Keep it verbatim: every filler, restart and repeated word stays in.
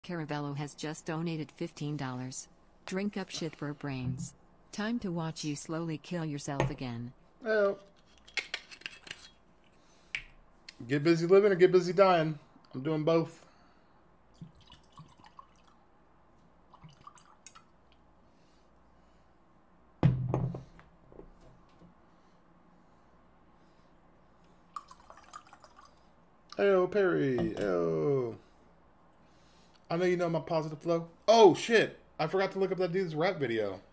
Caravello has just donated fifteen dollars. Drink up shit for brains. Time to watch you slowly kill yourself again. Well, get busy living or get busy dying. I'm doing both. Ayo, Perry. Ayo. I know you know my positive flow. Oh, shit. I forgot to look up that dude's rap video.